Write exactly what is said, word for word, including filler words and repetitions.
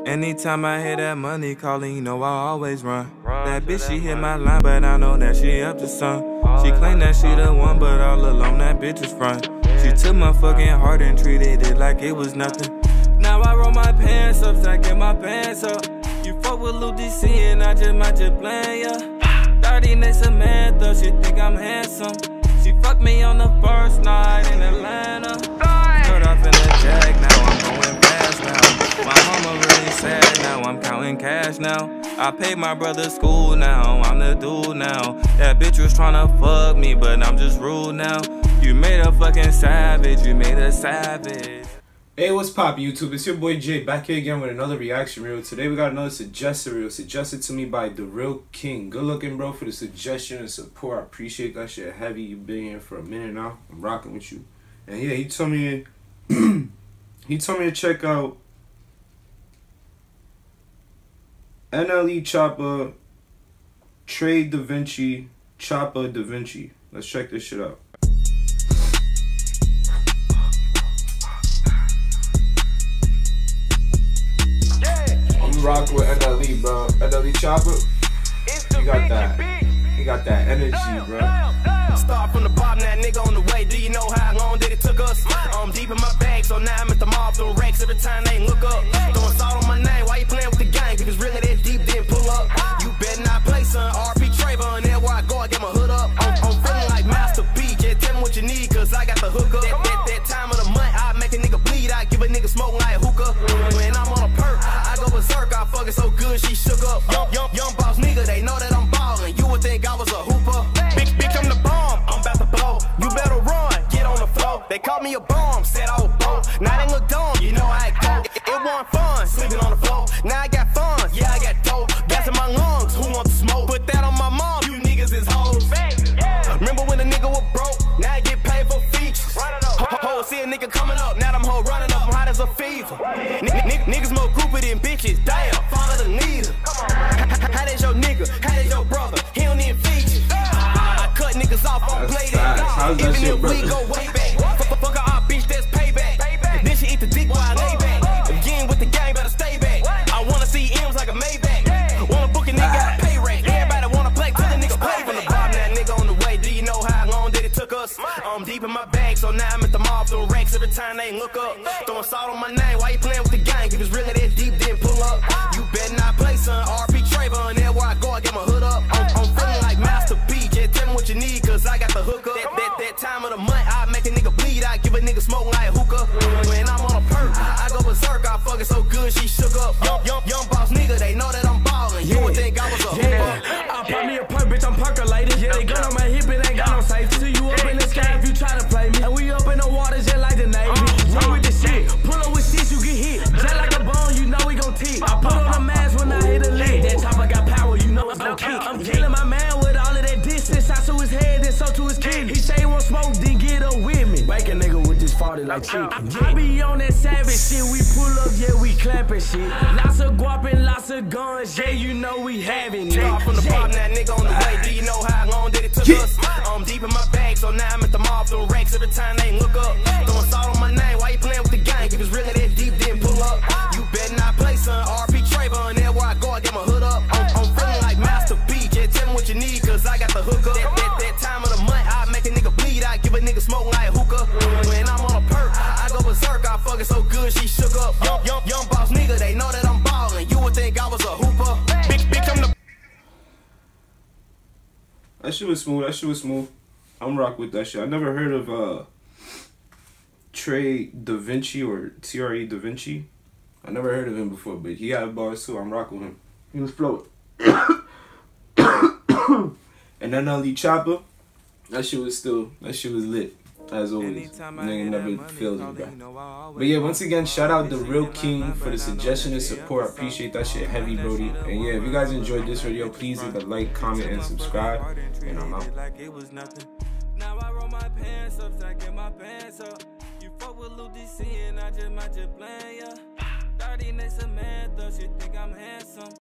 Anytime I hear that money calling, you know I always run. That bitch, she hit my line, but I know that she up to some. She claim that she the one, but all alone that bitch is front. She took my fucking heart and treated it like it was nothing. Now I roll my pants up, stacking my pants up. You fuck with Lil D C and I just might just blame ya. thirty next Samantha, she think I'm handsome. She fucked me on the first night in Atlanta. Skirt off in the jag, now I'm going fast now. My mama really sad now, I'm counting cash now. I paid my brother's school now, I'm the dude now. That bitch was tryna fuck me, but I'm just rude now. You made a fucking savage, you made a savage. Hey, what's poppin' YouTube? It's your boy Jay back here again with another reaction reel. Today we got another suggested reel suggested to me by The Real King. Good looking, bro, for the suggestion and support. I appreciate that shit heavy. You've been here for a minute now. I'm rocking with you. And yeah, he told me he told me to check out N L E Choppa, Trey Da Vinci, Choppa Da Vinci. Let's check this shit out. Rock with N L E, bro. N L E Choppa, you got that. You got that energy, bro. Start from the bottom, that nigga on the way. Do you know how long that it took us? I'm deep in my bag, so now I'm at the mall throwing racks every time they look up. Throwing salt on my name, why you playing with the gang? Because really that deep didn't pull up. You better not play, son. R P Trayvon, everywhere I go, I get my hood up. I'm, I'm feeling like Master P. Just tell me what you need, cause I got the hook up. That, that, that time of the month, I make a nigga bleed. I give a nigga smoke like a hookah. When I'm on a perk, I go berserk. I fucking so good, she shook up. Young, young, young boss nigga, they know that I'm ballin'. You would think I was a hooper. Bitch, bitch, I'm the bomb. I'm about to blow. You better run, get on the floor. They called me a bomb, said I was broke. Now they look dumb, you know how it go. It, it wasn't fun, sleeping on the floor. Now I got fun, yeah, I got dope. Gas in my lungs, who wants to smoke? Put that on my mom, you niggas is hoes. Remember when a nigga was broke? Now I get paid for features. Ho, ho, see a nigga coming up, now them hoes running up, I'm hot as a fever. N n niggas more grouper than bitches, damn, follow the leader. How that's your nigga? How that's your brother? He don't even feed you. I cut niggas off, I don't play that. Even if we go way back, fuck a op, bitch, that's payback. Then she eat the dick while I lay back. Again with the gang, better stay back. I wanna see M's like a Maybach. Wanna book a nigga, pay rate. Everybody wanna play till the nigga play from the bottom. That nigga on the way. Do you know how long that it took us? I'm deep in my bag, so now I'm at the mall throwing racks every time they look up. Throwing salt on my name, why you playing with the gang? If it's really that deep, then pull up. You better not play, son. R P Trayvon, everywhere I go, I get my hood up. I'm, I'm feeling like Master P. Just tell me what you need, cause I got the hook up. That, that, that time of the month, I make a nigga bleed. I give a nigga smoke like a hookah. When I'm on a perk, I go berserk. I fucking so good, she shook up. Young, young, young boss nigga, they know that I'm ballin'. You would think I was a hooker. Yeah. I pop me a perk, bitch, I'm percolated. Yeah, they gun on my hip, it ain't got no safety. See you up in the sky if you try to play me. And we up in the water just like the Navy. Run with the shit, pull up with six, you get hit. Just like a bone, you know we gon' tick. I put on a mask when I hit a lick. That Choppa got power, you know it's gon' kick. I'm killing my man with all of that distance. Shot to his head, then so to his kidney. He say he won't smoke, then get up with me. Make a nigga with this forty like chicken. I be on that savage shit, we pull up, yeah, we clapping shit. Lots of guap and lots of guns, yeah, you know we having it. Start from the bottom, that nigga on the way. Do you know how long that it took us? I'm deep in my bag, so now I'm at the mall throwing racks every time they look up. Throwing salt on my name, why you playing with the gang? If it's really that deep, then pull up. You better not play, son. R P Trayvon, everywhere I go, I get my hood up. I'm, I'm feeling like Master P. Just tell me what you need, cause I got the hook up. That, that, that time of the month, I make a nigga bleed. I give a nigga smoke like a hookah. When I'm on a perk, I go berserk. I fucking so good, she shook up. Young, young, young boss nigga, they know that I'm ballin'. You would think I was a hooper. Bitch, bitch, I'm the. That shit was smooth. That shit was smooth. I'm rock with that shit. I never heard of uh Trey Da Vinci or T R E Da Vinci. I never heard of him before, but he had bars too. I'm rocking with him. He was floating. And then N L E Choppa, that shit was still, that shit was lit. As always, nigga never fails me, bro. But yeah, once again, shout out The Real King for the suggestion and support. I appreciate that shit heavy, Brody. And yeah, if you guys enjoyed this video, please leave a like, comment, and subscribe. And I'm out. Now I roll my pants up, stacking my pants up. You fuck with Lil D C and I just might just blame ya. thirty next Samantha, she think I'm handsome.